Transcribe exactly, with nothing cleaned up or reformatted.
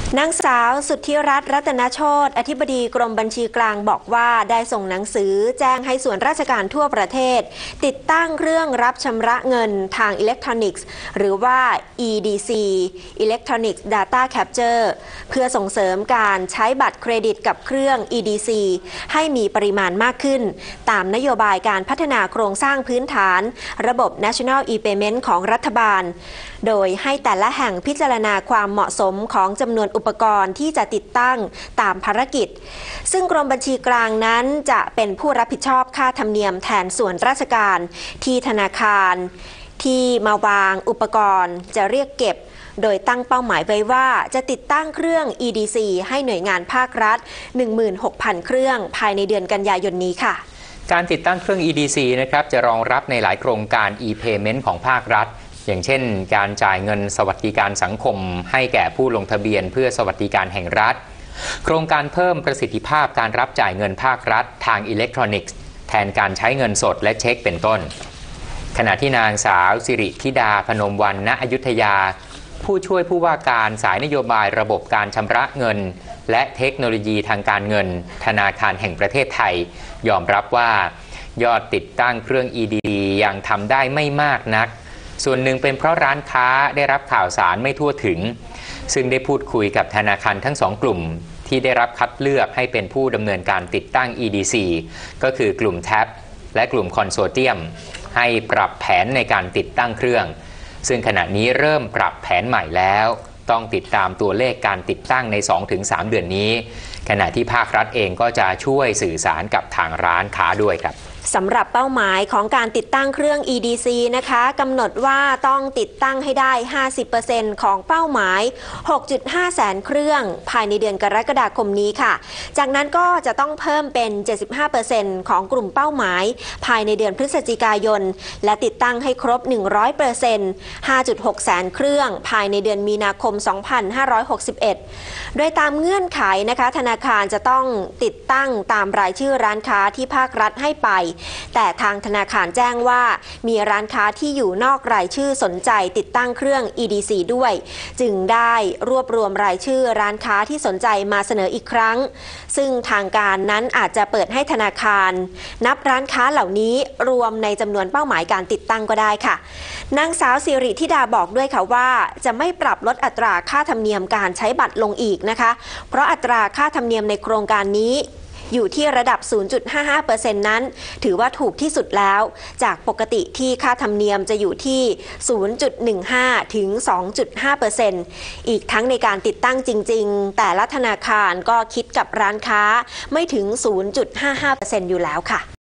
นางสาวสุทธิรัตน์รัตนโชติอธิบดีกรมบัญชีกลางบอกว่าได้ส่งหนังสือแจ้งให้ส่วนราชการทั่วประเทศติดตั้งเครื่องรับชำระเงินทางอิเล็กทรอนิกส์หรือว่า อี ดี ซี Electronic Data Capture เพื่อส่งเสริมการใช้บัตรเครดิตกับเครื่อง อี ดี ซี ให้มีปริมาณมากขึ้นตามนโยบายการพัฒนาโครงสร้างพื้นฐานระบบ National e-Payment ของรัฐบาลโดยให้แต่ละแห่งพิจารณาความเหมาะสมของจำนวนอุปกรณ์ที่จะติดตั้งตามภารกิจซึ่งกรมบัญชีกลางนั้นจะเป็นผู้รับผิดชอบค่าธรรมเนียมแทนส่วนราชการที่ธนาคารที่มาวางอุปกรณ์จะเรียกเก็บโดยตั้งเป้าหมายไว้ว่าจะติดตั้งเครื่อง อี ดี ซี ให้หน่วยงานภาครัฐ หนึ่งหมื่นหกพัน เครื่องภายในเดือนกันยายนนี้ค่ะการติดตั้งเครื่อง อี ดี ซี นะครับจะรองรับในหลายโครงการ e-payment ของภาครัฐอย่างเช่นการจ่ายเงินสวัสดิการสังคมให้แก่ผู้ลงทะเบียนเพื่อสวัสดิการแห่งรัฐโครงการเพิ่มประสิทธิภาพการรับจ่ายเงินภาครัฐทางอิเล็กทรอนิกส์แทนการใช้เงินสดและเช็คเป็นต้นขณะที่นางสาวสิริธิดาพนมวรรณ ณ อยุธยาผู้ช่วยผู้ว่าการสายนโยบายระบบการชำระเงินและเทคโนโลยีทางการเงินธนาคารแห่งประเทศไทยยอมรับว่ายอดติดตั้งเครื่อง อี ดี ซี ยังทำได้ไม่มากนักส่วนหนึ่งเป็นเพราะร้านค้าได้รับข่าวสารไม่ทั่วถึงซึ่งได้พูดคุยกับธนาคารทั้งสองกลุ่มที่ได้รับคัดเลือกให้เป็นผู้ดำเนินการติดตั้ง อี ดี ซี ก็คือกลุ่ม แท็บ และกลุ่มคอนโซเทียมให้ปรับแผนในการติดตั้งเครื่องซึ่งขณะนี้เริ่มปรับแผนใหม่แล้วต้องติดตามตัวเลขการติดตั้งใน สองถึงสาม เดือนนี้ขณะที่ภาครัฐเองก็จะช่วยสื่อสารกับทางร้านค้าด้วยครับสำหรับเป้าหมายของการติดตั้งเครื่อง อี ดี ซี นะคะกำหนดว่าต้องติดตั้งให้ได้ ห้าสิบเปอร์เซ็นต์ ของเป้าหมาย หกจุดห้า แสนเครื่องภายในเดือนกรกฎาคมนี้ค่ะจากนั้นก็จะต้องเพิ่มเป็น เจ็ดสิบห้าเปอร์เซ็นต์ ของกลุ่มเป้าหมายภายในเดือนพฤศจิกายนและติดตั้งให้ครบ หนึ่งร้อยเปอร์เซ็นต์ ห้าจุดหก แสนเครื่องภายในเดือนมีนาคม สองพันห้าร้อยหกสิบเอ็ด โดยตามเงื่อนไขนะคะธนาคารจะต้องติดตั้งตามรายชื่อร้านค้าที่ภาครัฐให้ไปแต่ทางธนาคารแจ้งว่ามีร้านค้าที่อยู่นอกรายชื่อสนใจติดตั้งเครื่อง อี ดี ซี ด้วยจึงได้รวบรวมรายชื่อร้านค้าที่สนใจมาเสนออีกครั้งซึ่งทางการนั้นอาจจะเปิดให้ธนาคารนับร้านค้าเหล่านี้รวมในจำนวนเป้าหมายการติดตั้งก็ได้ค่ะนางสาวสิริธิดาบอกด้วยค่ะว่าจะไม่ปรับลดอัตราค่าธรรมเนียมการใช้บัตรลงอีกนะคะเพราะอัตราค่าธรรมเนียมในโครงการนี้อยู่ที่ระดับ ศูนย์จุดห้าห้าเปอร์เซ็นต์ นั้นถือว่าถูกที่สุดแล้วจากปกติที่ค่าธรรมเนียมจะอยู่ที่ ศูนย์จุดหนึ่งห้า ถึง สองจุดห้าเปอร์เซ็นต์ อีกทั้งในการติดตั้งจริงๆแต่ละธนาคารก็คิดกับร้านค้าไม่ถึง ศูนย์จุดห้าห้าเปอร์เซ็นต์ อยู่แล้วค่ะ